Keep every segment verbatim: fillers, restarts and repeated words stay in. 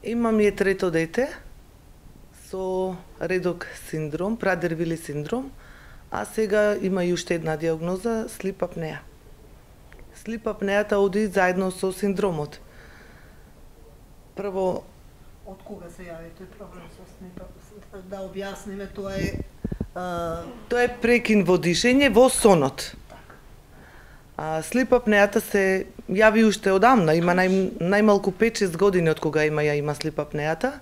Имам е трето дете со редок синдром, Прадер-Вили синдром, а сега има и уште една диагноза – слип апнеа. Слип апнеата оди заедно со синдромот. Прво, од кога се јави тој проблем со слип апнеа? Да објасниме, тоа е а... тоа е прекин во дишење во сонот. А слип апнеата се јави уште одамна, има нај, најмалку пет-шест години од кога има ја има слип апнеата.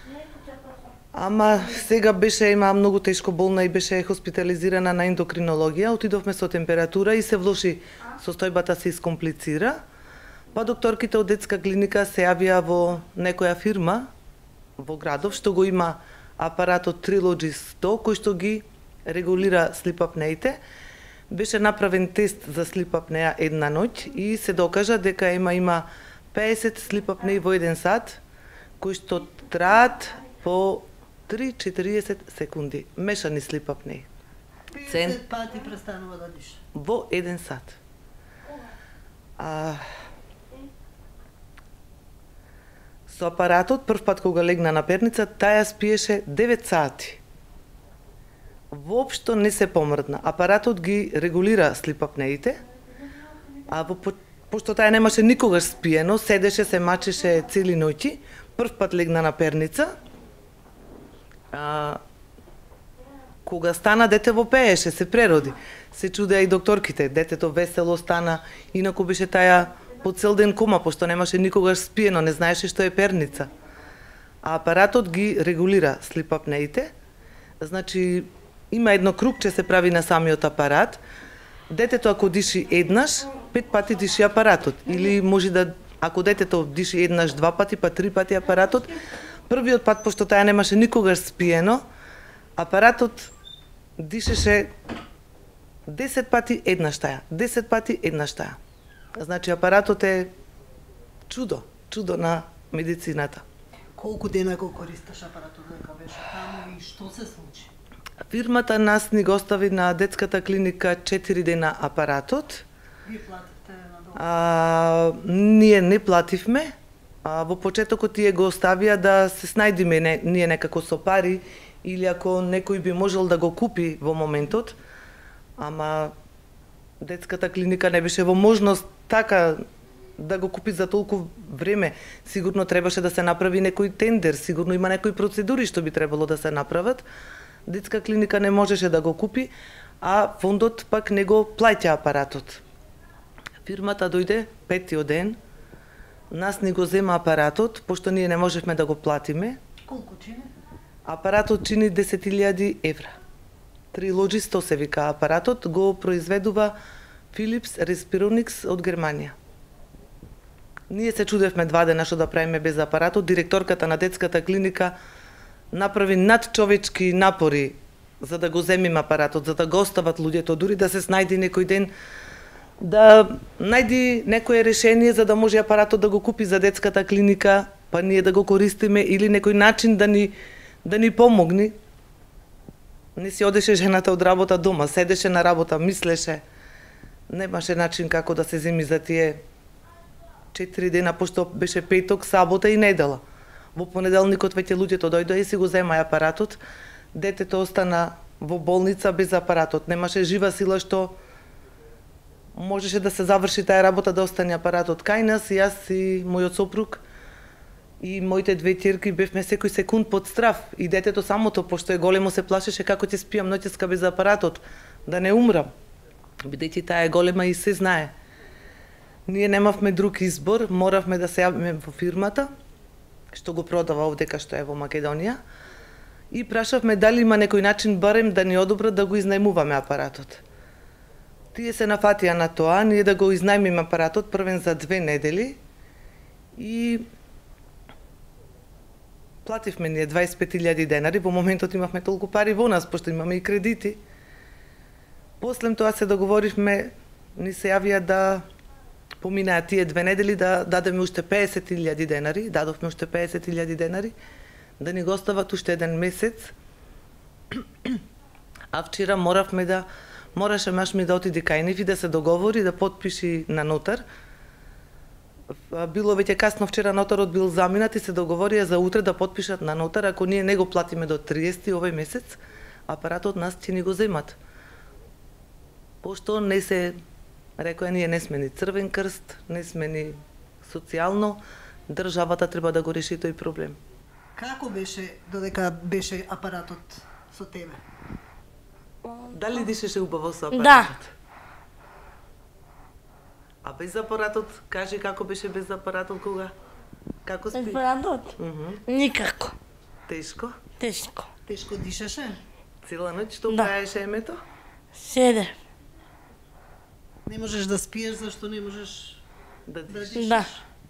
Ама сега беше има многу тешко болна и беше хоспитализирана на ендокринологија, отидовме со температура и се влоши состојбата, се искомплицира. Па докторките од детска клиника се јавија во некоја фирма во градов што го има апаратот Trilogy сто кој што ги регулира слип апнеите. Беше направен тест за слип апнеа една ноќ и се докажа дека има има педесет слип апнеи во еден сат кои што траат по три до четириесет секунди. Мешани слип апнеи. педесет пати престанува да диша. Во еден сат. А... Со апаратот, прв пат кога легна на перница, таја спиеше девет сати. Воопшто не се помрдна. Апаратот ги регулира слип апнеите, а во, пошто таја немаше никогаш спиено, седеше, се мачеше цели ноќи, прв пат легна на перница, а, кога стана дете во пееше, се прероди. Се чудеа и докторките, детето весело стана, инаку беше таја по цел ден кома, пошто немаше никогаш спиено, не знаеше што е перница. А апаратот ги регулира слип апнеите, значи има едно кругче се прави на самиот апарат. Детето ако диши еднаш, пет пати диши апаратот. Или може да, ако детето диши еднаш два пати, па три пати апаратот, првиот пат, пошто таја немаше никогаш спиено, апаратот дишеше десет пати еднаш таја, десет пати еднаш таја. Значи апаратот е чудо, чудо на медицината. Колку дена го користиш апаратот дека беше таму и што се случи? Фирмата нас ни го остави на детската клиника четири дена апаратот. Вие платите на долу? А, ние не плативме. А, во почетокот тие го оставија да се снајдиме не, ние некако со пари или ако некој би можел да го купи во моментот. Ама детската клиника не беше во можност така да го купи за толку време. Сигурно требаше да се направи некој тендер, сигурно има некои процедури што би требало да се направат. Детска клиника не можеше да го купи, а фондот пак не го плаќа апаратот. Фирмата дојде петтиот ден, нас ни го зема апаратот, пошто ние не можевме да го платиме. Колку чини? Апаратот чини десет илјади евра. Trilogy сто се вика апаратот, го произведува Philips Respironics од Германија. Ние се чудевме два дена што да правиме без апаратот. Директорката на детската клиника направи надчовечки напори за да го земиме апаратот, за да го остават луѓето, дури да се снајди некој ден, да најди некое решение за да може апаратот да го купи за детската клиника, па ние да го користиме или некој начин да ни да ни помогне. Не си одеше жената од работа дома, седеше на работа, мислеше. Немаше начин како да се земи за тие четири дена, пошто беше петок, сабота и недела. Во понеделникот веќе луѓето дојдоа и си го земаја апаратот. Детето остана во болница без апаратот. Немаше жива сила што можеше да се заврши таа работа, да остане апаратот кај нас. И јас и мојот сопруг и моите две ќерки бевме секој секунд под страв. И детето самото, пошто е големо, се плашеше како ќе спијам ноќеска без апаратот, да не умрам. Бидејќи таа е голема и се знае. Ние немавме друг избор, моравме да се јавиме во фирмата, што го продава овдека што е во Македонија, и прашавме дали има некој начин барем да ни одобрат да го изнајмуваме апаратот. Тие се нафатија на тоа, ние да го изнајмиме апаратот првен за две недели и плативме ние дваесет и пет илјади денари, во моментот имавме толку пари во нас, пошто имаме и кредити. После тоа се договоривме, ни се јавија да поминаа тие две недели да дадеме уште педесет илјади денари, дадовме уште педесет илјади денари, да ни го остават уште еден месец. А вчера моравме да, мораше маш ми да отиде кај нив и да се договори, да потпиши на нотар, било веќе касно вчера, нотарот бил заминат и се договорија за утре да потпишат на нотар, ако ние не го платиме до триесети овој месец, апаратот нас ќе ни го земат. Пошто не се, рекоја, ние не сме ни Црвен крст, не сме ни социјално, државата треба да го реши тој проблем. Како беше додека беше апаратот со тебе? Дали дишеше убаво со апаратот? Да. А без апаратот, кажи како беше без апаратот кога? Како спи? Без апаратот? Мгм. Никако. Тешко? Тешко. Тешко дишаше? Цела ноќ што Да. правеше емето? Седе. Не можеш да спиеш зашто не можеш Да да дишиш. дишиш? Да.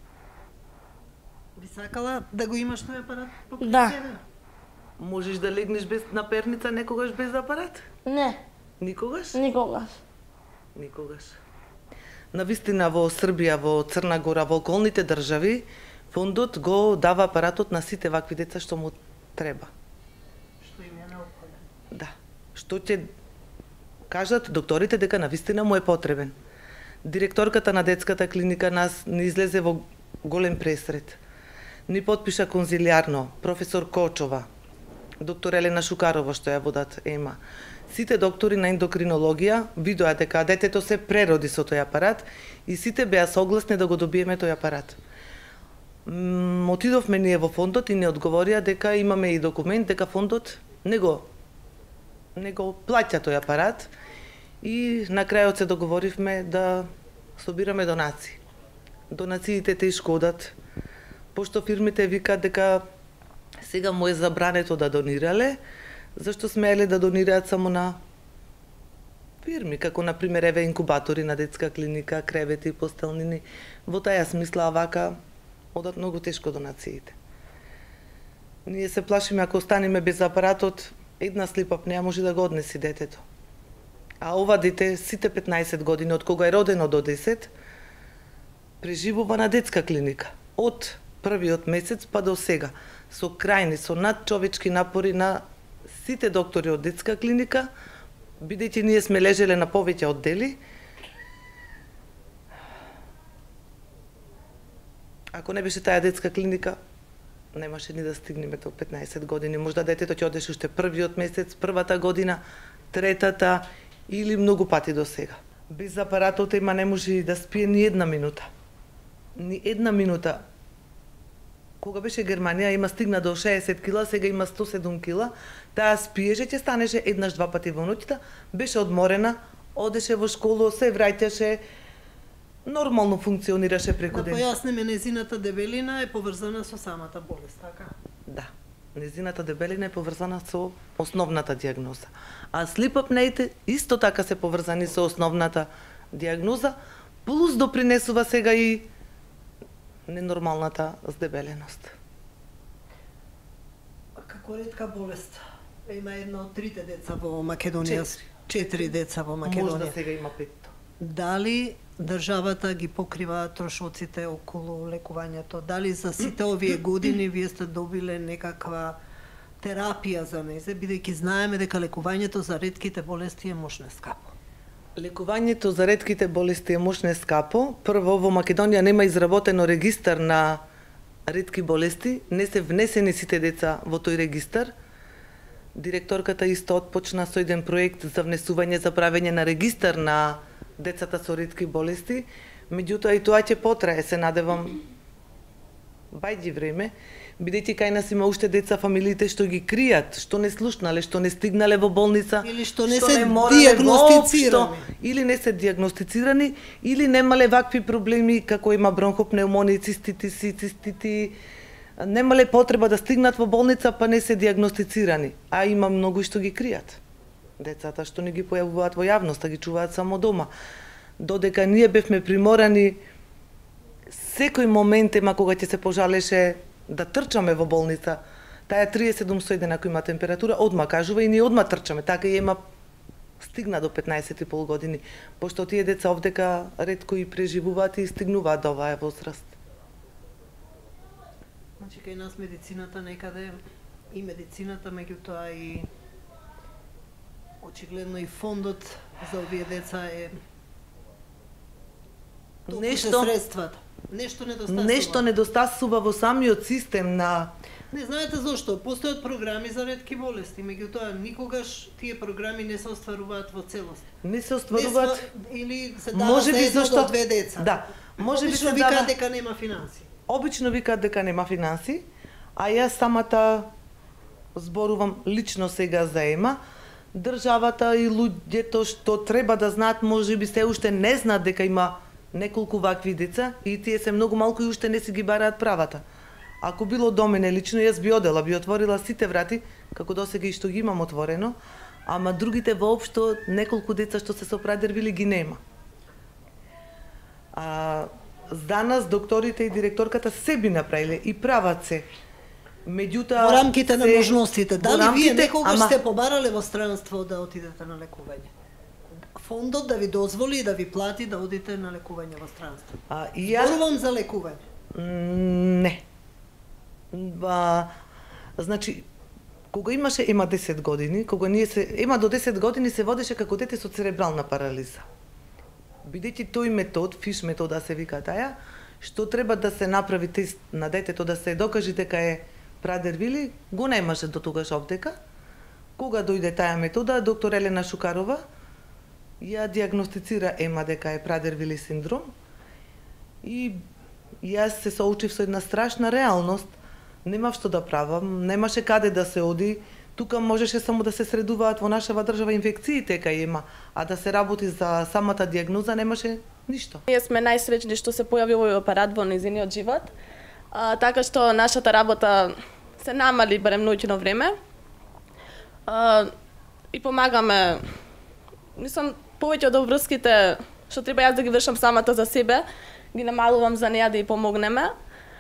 Би сакала да го имаш тој апарат покрај Да. себе? Можеш да легнеш без на перница некогаш без апарат? Не, Никогаш? никогаш. Никогаш. Навистина во Србија, во Црна Гора, во околните држави, фондот го дава апаратот на сите вакви деца што му треба. Што им е неопходен. Да. Што ќе кажат докторите дека навистина му е потребен. Директорката на детската клиника нас не излезе во голем пресрет. Ни потпиша конзилиарно професор Кочова, доктор Елена Шукарова што ја водат ЕМА. Сите доктори на ендокринологија видоа дека детето се прероди со тој апарат и сите беа согласни да го добиеме тој апарат. М, Отидовме ние во фондот и не одговорија дека имаме и документ дека фондот не го не го плаќа тој апарат и на крајот се договоривме да собираме донации. Донациите тешко одат, пошто фирмите викаат дека сега му е забрането да донирале, зашто смееле да донираат само на фирми, како на пример еве инкубатори на детска клиника, кревети, постелнини. Во таја смисла вака одат многу тешко донациите. Ние се плашиме ако останеме без апаратот, една слип апнеа може да го однеси детето. А ова дете сите петнаесет години од кога е родено до десет преживува на детска клиника. Од првиот месец па до сега, со крајни, со надчовечки напори на сите доктори од детска клиника, бидејќи ние сме лежеле на повеќе оддели. Ако не беше таа детска клиника, немаше ни да стигнеме до петнаесет години. Можда детето ќе одеше уште првиот месец, првата година, третата или многу пати до сега. Без апаратот има не може да спие ни една минута. Ни една минута. Кога беше Германија, има стигна до шеесет кила, сега има сто и седум кила. Таа спиеше, ќе станеше еднаш два пати во ноќта, беше одморена, одеше во школу, се враќаше, нормално функционираше преку Да ден. појасниме, незината дебелина е поврзана со самата болест, така? Да. Незината дебелина е поврзана со основната диагноза. А слип апнеите исто така се поврзани со основната диагноза, плюс допринесува сега и ненормалната здебеленост. А како ретка болест? Има една од трите деца во Македонија. Четири. Четири деца во Можда Македонија. сега има петто. Дали државата ги покрива трошоците околу лекувањето? Дали за сите овие години вие сте добиле некаква терапија за незе, бидејќи знаеме дека лекувањето за ретките болести е мошне скапо? Лекувањето за ретките болести е мошне скапо. Прво, во Македонија нема изработено регистар на ретки болести, не се внесени сите деца во тој регистар. Директорката исто отпочна со еден проект за внесување за правење на регистар на децата со ретки болести, меѓутоа и тоа ќе потрае, се надевам, бајди време, бидејќи кај нас има уште деца фамилиите што ги кријат, што не слушнале, што не стигнале во болница, Или што не се морале дијагностицирани. воопшто, или не се диагностицирани, или немале вакви проблеми како има бронхопнеумонија, циститиси, цистити, немале потреба да стигнат во болница, па не се диагностицирани, а има многу што ги кријат. Децата што не ги појавуваат во јавноста, ги чуваат само дома. Додека ние бевме приморани секој момент ема кога ќе се пожалеше да трчаме во болница, таа триесет и седум со еден ако има температура, одма кажува и ние одма трчаме, така и ема стигна до петнаесет и пол години, пошто тие деца овдека ретко и преживуваат и стигнуваат до оваа возраст. Значи, кај нас медицината некаде, и медицината, меѓутоа и очигледно и фондот за овие деца е толку се Нешто- средствата. Нешто недостасува. Нешто недостасува во самиот систем на... Не знаете зошто? Постојат програми за ретки болести, меѓутоа никогаш тие програми не се остваруваат во целост. Не се остваруваат... Не или се дава може за би едно зашто... до две деца. Да. Може би Обично се викаат дава... дека нема финанси. Обично викаат дека нема финанси, а јас самата зборувам лично сега за ЕМА. Државата и луѓето што треба да знаат, може би се уште не знаат дека има неколку вакви деца и тие се многу малку и уште не си ги бараат правата. Ако било до мене лично, јас би одела, би отворила сите врати, како досега и што ги имам отворено, ама другите воопшто неколку деца што се со Прадервили ги нема. А за нас докторите и директорката се би направиле и прават се. Меѓутоа во рамките на се... можностите, дали рамките, вие некогаш ама... сте побарале во странство да отидете на лекување? Фондот да ви дозволи и да ви плати да одите на лекување во странство. А, и ја... Зборувам за лекување. Не. Ба, значи, кога имаше ема десет години, кога ние се ема до десет години се водеше како дете со церебрална парализа. Бидејќи тој метод, фиш метода се вика таја, што треба да се направи тест на детето да се докаже дека е Прадервили, го немаше до тогаш аптека. Кога дојде таа метода, доктор Елена Шукарова ја диагностицира ема дека е Прадервили синдром и јас се соочив со една страшна реалност. Немав што да правам, немаше каде да се оди. Тука можеше само да се средуваат во нашава држава инфекциите кај ема, а да се работи за самата диагноза немаше ништо. Ние сме најсреќни што се појави овој апарат во нејзиниот живот, а, така што нашата работа се намали барем ноќно време а, и помагаме. Мислам, повеќе од обврските што треба јас да ги вршам самата за себе, ги намалувам за неа да ја помогнеме.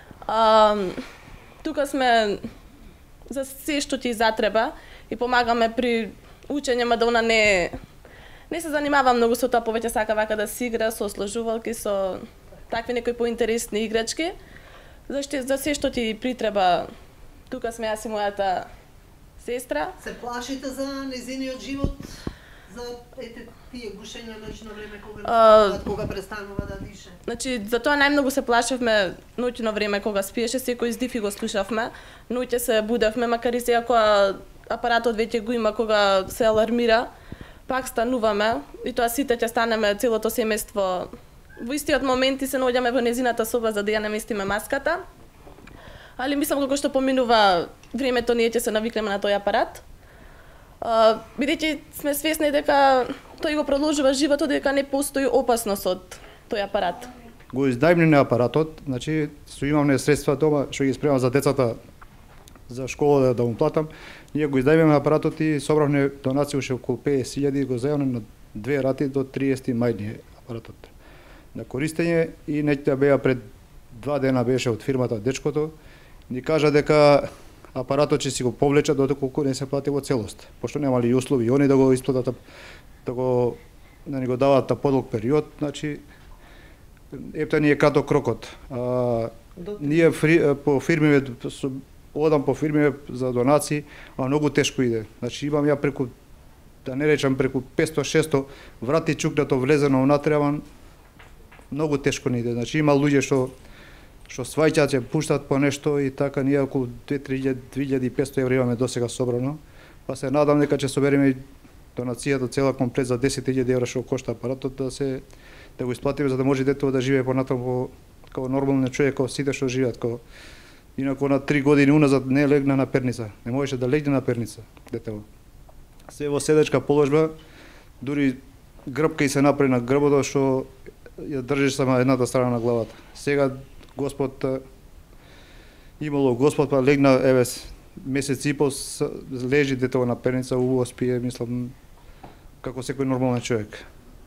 А, тука сме за се што ти затреба и помагаме при учење, ма да она не не се занимава многу со тоа, повеќе сака вака да си игра со сложувалки, со такви некои поинтересни играчки. Зашто за се што ти притреба, тука сме јас и мојата сестра. Се плашите за нејзиниот живот, за ете тие гушења ноќно време кога а, кога престанува да дише? Значи, за тоа најмногу се плашевме ноќно време кога спиеше, секој издив и го слушавме. Ноќе се будевме, макар и сега кога апаратот веќе го има, кога се алармира, пак стануваме и тоа сите ќе станеме целото семејство. Во истиот момент и се наоѓаме во незината соба за да ја наместиме маската. Али мислам како што поминува времето, ние ќе се навикнеме на тој апарат. Uh, бидејќи сме свесни дека тој го продолжува животот, дека не постои опасност од тој апарат. Го издајмнеме апаратот, значи со имаме средства дома што ги спремам за децата за школа да, да му платам. Ние го издајмнеме апаратот и собравме донации уште околу песет илјади, го зајавме на две рати до триесети мај апаратот на користење и неќта беа пред два дена беше од фирмата дечкото, ни кажа дека апаратот ќе си го повлечат доколку не се плати во целост, пошто немали услови и они да го исплатат, да го да ни го даваат на подолг период, значи епта ни е краток крокот. А, ние фри, по фирми одам по фирми за донации, а многу тешко иде. Значи имам ја преку, да не речам преку петсто шесто врати чукнато влезено внатре, многу тешко ни иде. Значи има луѓе што што сваќаат, ќе пуштат по нешто и така ние околу две илјади и петсто евра имаме досега собрано. Па се надам дека ќе собереме донацијата цела комплет за десет илјади евра што кошта апаратот да се да го исплатиме за да може детето да живее понатаму како нормален човек, како сите што живеат, како инаку на три години уназад не легна на перница, не можеше да легне на перница детето. Се во седечка положба, дури грбка и се направи на грбото што ја држиш само едната страна на главата. Сега Господ имало Господ па легна еве месец и пол лежи детето на перница, убаво спие, мислам како секој нормален човек.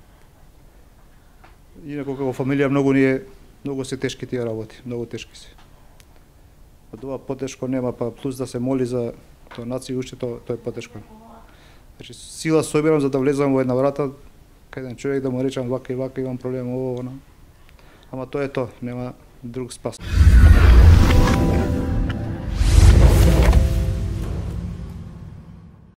Инаку како фамилија многу ни е многу се тешки тие работи, многу тешки се. Од ова потешко нема, па плюс да се моли за донации уште тоа тоа е потешко. Значи сила собирам за да влезам во една врата, кај еден човек да му речам вака и вака имам проблем, ово, оно. Ама тоа е тоа, нема друг спас.